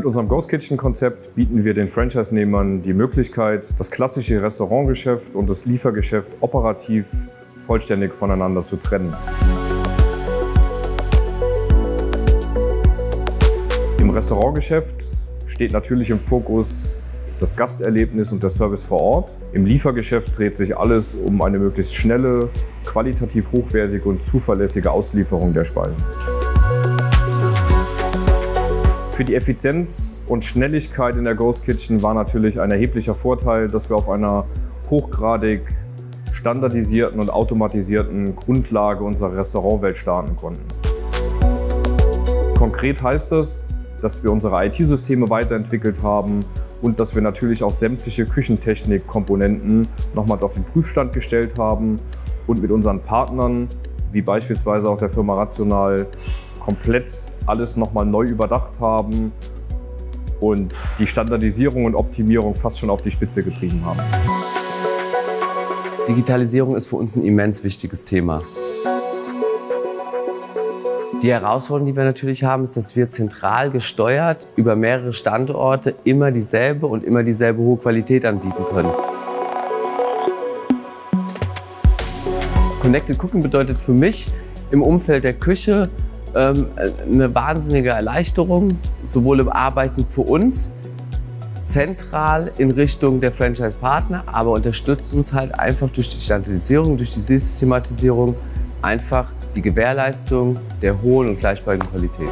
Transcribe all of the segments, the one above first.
Mit unserem Ghost Kitchen-Konzept bieten wir den Franchise-Nehmern die Möglichkeit, das klassische Restaurantgeschäft und das Liefergeschäft operativ vollständig voneinander zu trennen. Im Restaurantgeschäft steht natürlich im Fokus das Gasterlebnis und der Service vor Ort. Im Liefergeschäft dreht sich alles um eine möglichst schnelle, qualitativ hochwertige und zuverlässige Auslieferung der Speisen. Für die Effizienz und Schnelligkeit in der Ghost Kitchen war natürlich ein erheblicher Vorteil, dass wir auf einer hochgradig standardisierten und automatisierten Grundlage unserer Restaurantwelt starten konnten. Konkret heißt das, dass wir unsere IT-Systeme weiterentwickelt haben und dass wir natürlich auch sämtliche Küchentechnik-Komponenten nochmals auf den Prüfstand gestellt haben und mit unseren Partnern, wie beispielsweise auch der Firma Rational, komplett alles nochmal neu überdacht haben und die Standardisierung und Optimierung fast schon auf die Spitze getrieben haben. Digitalisierung ist für uns ein immens wichtiges Thema. Die Herausforderung, die wir natürlich haben, ist, dass wir zentral gesteuert über mehrere Standorte immer dieselbe hohe Qualität anbieten können. Connected Cooking bedeutet für mich im Umfeld der Küche eine wahnsinnige Erleichterung, sowohl im Arbeiten für uns, zentral in Richtung der Franchise-Partner, aber unterstützt uns halt einfach durch die Standardisierung, durch die Systematisierung einfach die Gewährleistung der hohen und gleichbleibenden Qualität.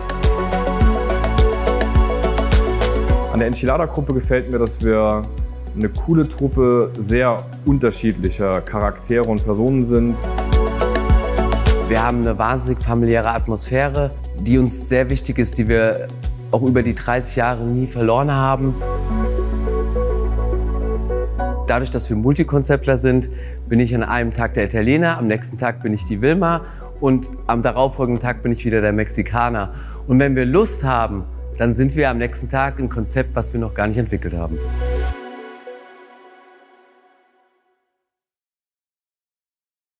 An der Enchilada-Gruppe gefällt mir, dass wir eine coole Truppe sehr unterschiedlicher Charaktere und Personen sind. Wir haben eine wahnsinnig familiäre Atmosphäre, die uns sehr wichtig ist, die wir auch über die 30 Jahre nie verloren haben. Dadurch, dass wir Multikonzeptler sind, bin ich an einem Tag der Italiener, am nächsten Tag bin ich die Wilma und am darauffolgenden Tag bin ich wieder der Mexikaner. Und wenn wir Lust haben, dann sind wir am nächsten Tag ein Konzept, was wir noch gar nicht entwickelt haben.